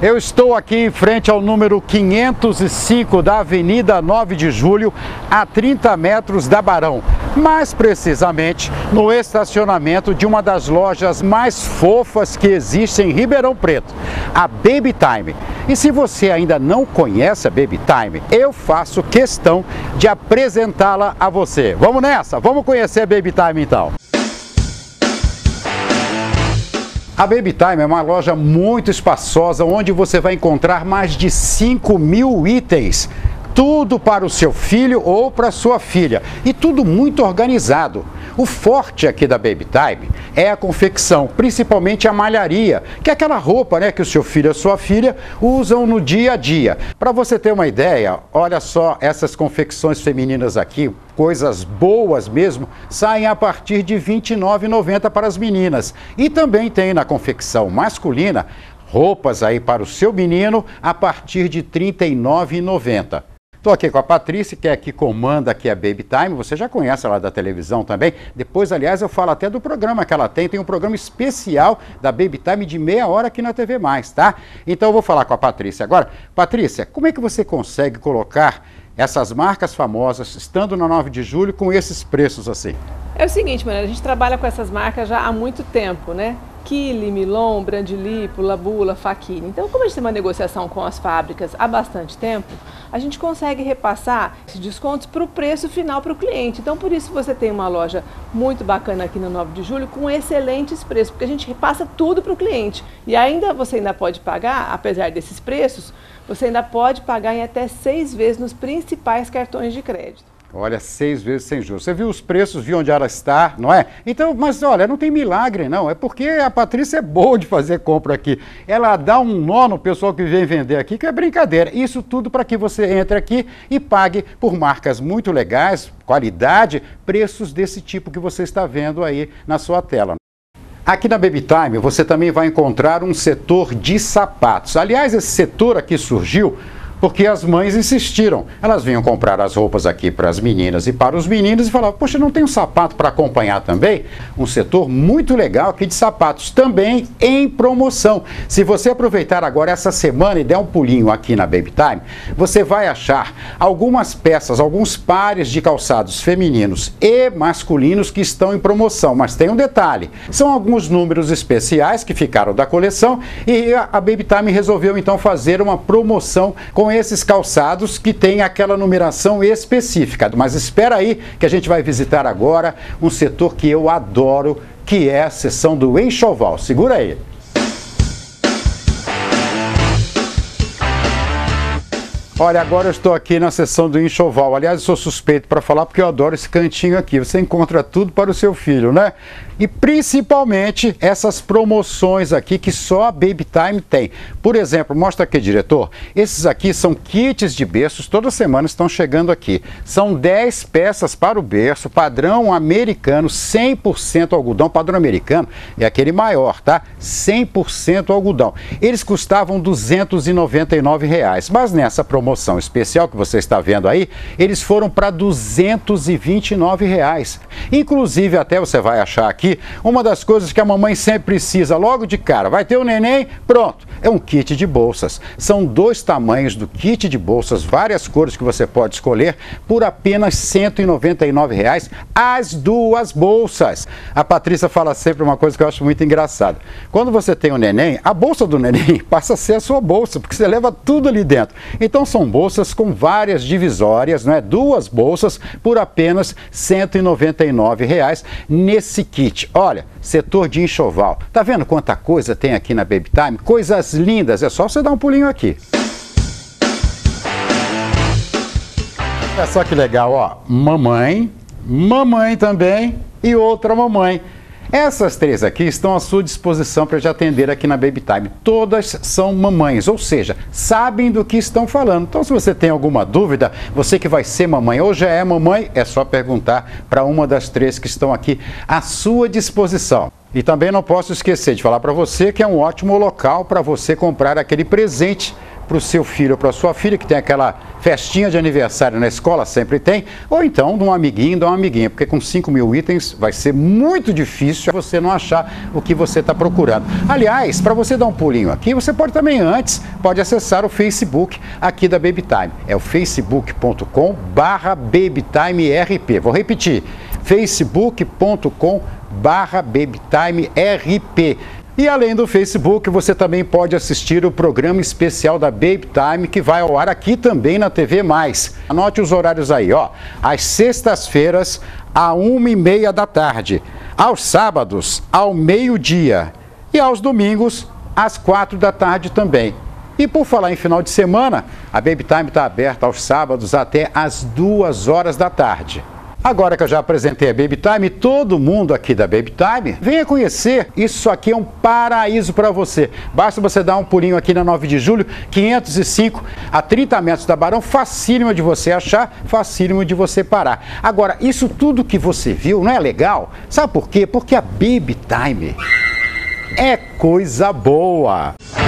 Eu estou aqui em frente ao número 505 da Avenida 9 de Julho, a 30 metros da Barão. Mais precisamente no estacionamento de uma das lojas mais fofas que existe em Ribeirão Preto, a Baby Time. E se você ainda não conhece a Baby Time, eu faço questão de apresentá-la a você. Vamos nessa? Vamos conhecer a Baby Time então. A Baby Time é uma loja muito espaçosa, onde você vai encontrar mais de 5.000 itens. Tudo para o seu filho ou para sua filha. E tudo muito organizado. O forte aqui da Baby Time é a confecção, principalmente a malharia, que é aquela roupa, né, que o seu filho e a sua filha usam no dia a dia. Para você ter uma ideia, olha só essas confecções femininas aqui, coisas boas mesmo, saem a partir de R$ 29,90 para as meninas. E também tem na confecção masculina roupas aí para o seu menino a partir de R$ 39,90. Estou aqui com a Patrícia, que é que comanda aqui a Baby Time. Você já conhece ela da televisão também. Depois, aliás, eu falo até do programa que ela tem. Tem um programa especial da Baby Time de meia hora aqui na TV+, tá? Então eu vou falar com a Patrícia agora. Patrícia, como é que você consegue colocar essas marcas famosas, estando na 9 de julho, com esses preços assim? É o seguinte, Manuela, a gente trabalha com essas marcas já há muito tempo, né? Kili, Milon, Brandilipo, Labula, Faquini. Então, como a gente tem uma negociação com as fábricas há bastante tempo, a gente consegue repassar esses descontos para o preço final para o cliente. Então, por isso você tem uma loja muito bacana aqui no 9 de julho com excelentes preços, porque a gente repassa tudo para o cliente. E você ainda pode pagar, apesar desses preços, você ainda pode pagar em até 6 vezes nos principais cartões de crédito. Olha, 6 vezes sem juros. Você viu os preços, viu onde ela está, não é? Então, mas olha, não tem milagre não, é porque a Patrícia é boa de fazer compra aqui. Ela dá um nó no pessoal que vem vender aqui, que é brincadeira. Isso tudo para que você entre aqui e pague por marcas muito legais, qualidade, preços desse tipo que você está vendo aí na sua tela. Aqui na Baby Time você também vai encontrar um setor de sapatos. Aliás, esse setor aqui surgiu porque as mães insistiram. Elas vinham comprar as roupas aqui para as meninas e para os meninos e falavam, poxa, não tem um sapato para acompanhar também? Um setor muito legal aqui de sapatos, também em promoção. Se você aproveitar agora essa semana e der um pulinho aqui na Baby Time, você vai achar algumas peças, alguns pares de calçados femininos e masculinos que estão em promoção. Mas tem um detalhe, são alguns números especiais que ficaram da coleção e a Baby Time resolveu então fazer uma promoção com esses calçados que tem aquela numeração específica. Mas espera aí que a gente vai visitar agora um setor que eu adoro, que é a seção do enxoval. Segura aí. Olha, agora eu estou aqui na seção do enxoval. Aliás, eu sou suspeito para falar porque eu adoro esse cantinho aqui. Você encontra tudo para o seu filho, né? E principalmente essas promoções aqui que só a Baby Time tem. Por exemplo, mostra aqui, diretor. Esses aqui são kits de berços, toda semana estão chegando aqui. São 10 peças para o berço, padrão americano, 100% algodão. Padrão americano é aquele maior, tá? 100% algodão. Eles custavam R$ 299,00, mas nessa promoção especial que você está vendo aí, eles foram para R$ 229,00. Inclusive, até você vai achar aqui uma das coisas que a mamãe sempre precisa logo de cara. Vai ter o neném, pronto, é um kit de bolsas. São 2 tamanhos do kit de bolsas, várias cores que você pode escolher por apenas R$ 199,00 as 2 bolsas. A Patrícia fala sempre uma coisa que eu acho muito engraçada. Quando você tem um neném, a bolsa do neném passa a ser a sua bolsa, porque você leva tudo ali dentro. Então são bolsas com várias divisórias, né? 2 bolsas por apenas R$ 199,00 nesse kit. Olha, setor de enxoval. Tá vendo quanta coisa tem aqui na Baby Time? Coisas lindas, é só você dar um pulinho aqui. Olha só que legal, ó. Mamãe, mamãe também e outra mamãe. Essas 3 aqui estão à sua disposição para te atender aqui na Baby Time. Todas são mamães, ou seja, sabem do que estão falando. Então, se você tem alguma dúvida, você que vai ser mamãe ou já é mamãe, é só perguntar para uma das 3 que estão aqui à sua disposição. E também não posso esquecer de falar para você que é um ótimo local para você comprar aquele presente para o seu filho ou para a sua filha, que tem aquela festinha de aniversário na escola, sempre tem, ou então de um amiguinho, de uma amiguinha, porque com 5.000 itens vai ser muito difícil você não achar o que você está procurando. Aliás, para você dar um pulinho aqui, você pode também antes, pode acessar o Facebook aqui da Babytime. É o facebook.com/BabytimeRP. Vou repetir, facebook.com/BabytimeRP. E além do Facebook, você também pode assistir o programa especial da Babytime, que vai ao ar aqui também na TV+. Anote os horários aí, ó. Às sextas-feiras, à 1h30 da tarde. Aos sábados, ao meio-dia. E aos domingos, às 4 da tarde também. E por falar em final de semana, a Babytime está aberta aos sábados até às 2 horas da tarde. Agora que eu já apresentei a Babytime, todo mundo aqui da Babytime, venha conhecer. Isso aqui é um paraíso para você. Basta você dar um pulinho aqui na 9 de julho, 505, a 30 metros da Barão, facílimo de você achar, facílimo de você parar. Agora, isso tudo que você viu não é legal? Sabe por quê? Porque a Babytime é coisa boa.